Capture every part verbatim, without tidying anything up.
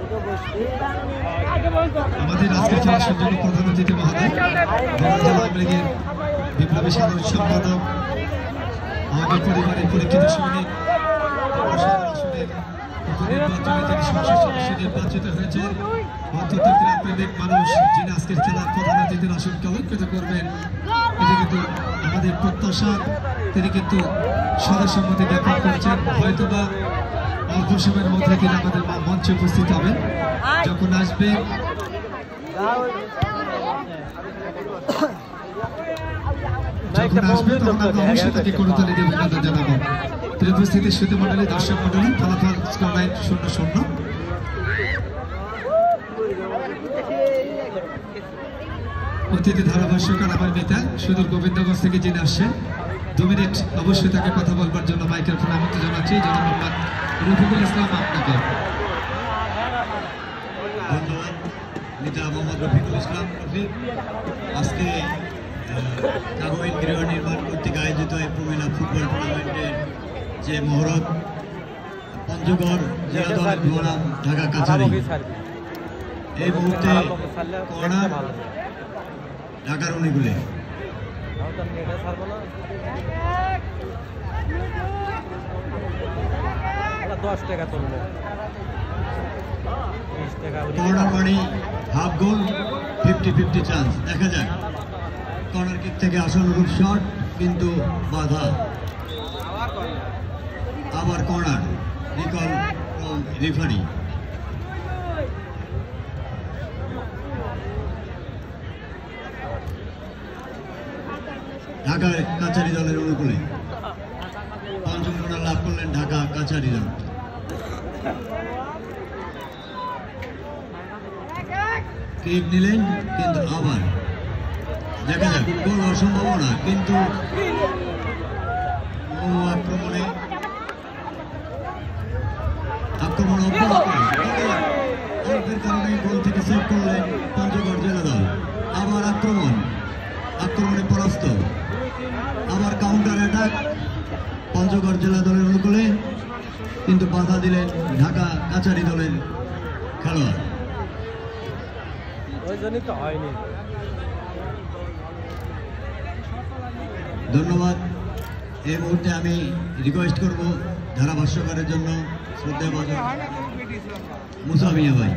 আমাদের আজকের খেলার জন্য প্রধান অতিথি মহোদয় জেলা আওয়ামী লীগের বিপ্লবী সাধারণ সম্পাদক, আমাদের পরিবারের পরীক্ষিত সৈনিক, উপনির্বাচনে তিনি সংসদ সদস্য নির্বাচিত হয়েছে, অত্যন্ত ক্রীড়াপ্রেমিক মানুষ, যিনি আজকের খেলার প্রধান অতিথির আসনকে অলঙ্কৃত করবেন। এটি কিন্তু আমাদের প্রত্যাশা। তিনি কিন্তু সদস্যমতে জ্ঞাপন করেছেন, হয়তোবা অল্প সময়ের মধ্যে তিনি আমাদের মঞ্চে উপস্থিত হবেন। যখন আসবে যখন আসবে তখন আমরা অবশ্যই তাকে করতালি দিয়ে অভিনন্দন জানাবো। প্রিয় উপস্থিতি শ্রোতা মন্ডলী, দর্শক মন্ডলী, ফলাফল স্কোর লাইন শূন্য শূন্য। অতিথি ধারাভাষ্যকার আমার নেতা সুদূর গোবিন্দগঞ্জ থেকে যিনি আসছেন, দু মিনিট অবশ্যই তাকে কথা বলবার জন্য মাইকের ফোনে আমন্ত্রণ জানাচ্ছি। জনাব মোহাম্মদ রফিকুল ইসলাম, আপনাকে ধন্যবাদ। নেতা মোহাম্মদ রফিকুল ইসলাম রফিক আজকে কাগজ গৃহ নির্মাণ কর্তৃক আয়োজিত এই প্রমিলা ফুটবল টুর্নামেন্টের যে মহরত পঞ্চগড় জেলা দলের বনাম ঢাকা কাছারি, এই মুহূর্তে কর্নার ঢাকার অনুকূলে। দশ টাকা তুলবো, কর্নার মানে half goal, fifty fifty chance. দেখা যাক, কর্নার কিক থেকে আশানুরূপ শট কিন্তু বাধা। আবার কর্নার, রিকল ফ্রম রেফারি। ঢাকার কাছারি দলের অনুকূলে পঞ্চম কর্নার লাভ করলেন ঢাকা কাছারি দল। কিক নিলেন কিন্তু আবার দেখা যাক, গোল অসম্ভাবনা কিন্তু আক্রমণে আক্রমণ অব্যাহত, অল্পের কারণে গোল থেকে সেভ করলেন পঞ্চগড় জেলা দল। আবার আক্রমণ, আক্রমণে পরাস্ত, আবার কাউন্টার অ্যাটাক পঞ্চগড় জেলা দলের অনুকূলে, কিন্তু বাধা দিলেন ঢাকা কাছারি দলের খেলোয়াড়। ধন্যবাদ। এই মুহূর্তে আমি রিকোয়েস্ট করব ধারাভাষ্যকারের জন্য শ্রদ্ধেয় ভাজন মুসা মিয়া ভাই।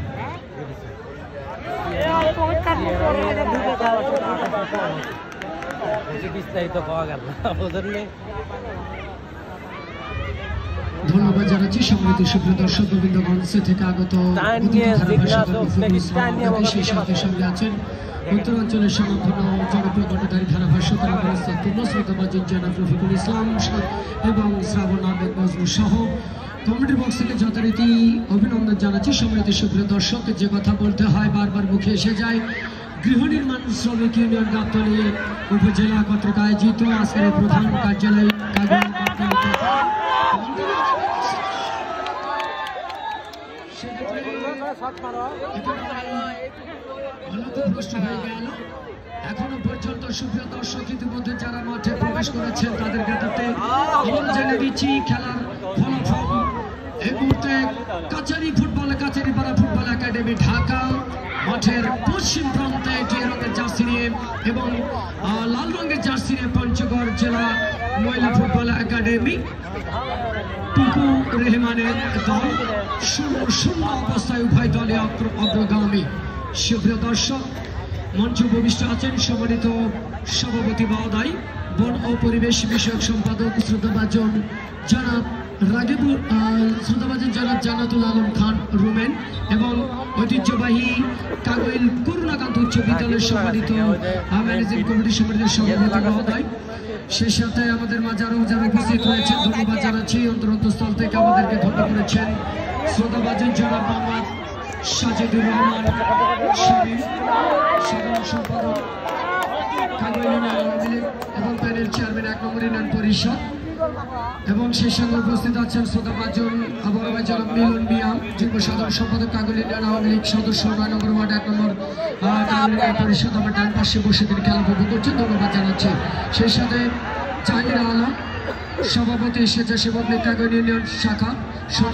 বিস্তারিত পাওয়া গেল ধন্যবাদ জানাচ্ছি সম্মানিত সুপ্রিয় দর্শক, গোবিন্দগঞ্জ থেকে আগত সেই সাথে সঙ্গে আছেন উত্তরাঞ্চলের স্বনামধন্য জনপ্রিয় গণতান্ত্রিক ধারাভাষ্যকার পূর্ণ শ্রোতাভাজন জনাব রফিকুল ইসলাম এবং শ্রাবণ আহমেদ মজনু সহ কমিটির বক্স থেকে যথারীতি অভিনন্দন জানাচ্ছি। সম্মানিত সুপ্রিয় দর্শক, যে কথা বলতে হয় বারবার মুখে এসে যায়, গৃহ নির্মাণ শ্রমিক ইউনিয়ন গাবতলী উপজেলা কর্তৃক আয়োজিত আজকের প্রধান কার্যালয় এখনো পর্যন্ত সুপ্রিয় দর্শক ইতিমধ্যে যারা মাঠে প্রবেশ করেছেন তাদের ক্ষেত্রে আমরা জেনে দিচ্ছি খেলার ফলাফল। এই মুহূর্তে কাছারি ফুটবল কাছারি পাড়া ফুটবল একাডেমি ঢাকা মাঠের পশ্চিম প্রান্তে টিয়া রঙের জার্সি নিয়ে এবং লাল রঙের জার্সি নিয়ে পঞ্চগড় জেলা মহিলা ফুটবল একাডেমি টুকু রেহমানের দল শূন্য শূন্য অবস্থায় উভয় দলে অগ্রগামী। সুপ্রিয় দর্শক, মঞ্চ উপবিষ্ট আছেন সম্মানিত সভাপতি মহোদয়, বন ও পরিবেশ বিষয়ক সম্পাদক শ্রদ্ধাভাজন জনাব রাগিবুল শ্রদ্ধাভাজন জনাব জান্নাতুল আলম খান রুমেন এবং ঐতিহ্যবাহী কাগইল করুণাকান্ত উচ্চ বিদ্যালয়ের সম্মানিত ম্যানেজিং কমিটির সম্মানিত সভাপতি মহোদয়, সেই সাথে আমাদের মাঝে আরো যারা উপস্থিত রয়েছেন ধন্যবাদ জানাচ্ছি। অন্তরস্থল থেকে আমাদেরকে ধন্য করেছেন শ্রদ্ধাভাজন জনাব মোহাম্মদ সাজিদুর রহমান সাধারণ সম্পাদক কাগইল ইউনিয়ন আওয়ামী লীগ এবং প্যানেল চেয়ারম্যান এক নম্বর ইউনিয়ন পরিষদ, এবং সেই সঙ্গে উপস্থিত আছেন শ্রদ্ধাভাজন বড় ভাই জনাব মিলন মিয়া যুগ্ম সাধারণ সম্পাদক কাগইল ইউনিয়ন আওয়ামী লীগ সদস্য নয় নম্বর ওয়ার্ড এক নম্বর ইউনিয়ন পরিষদ। আমার ডান পাশে বসে তিনি খেলা উপভোগ করছেন, ধন্যবাদ জানাচ্ছি। সেই সাথে জাহির আলম সভাপতি স্বেচ্ছাসেবক লীগ কাগইল ইউনিয়ন শাখা।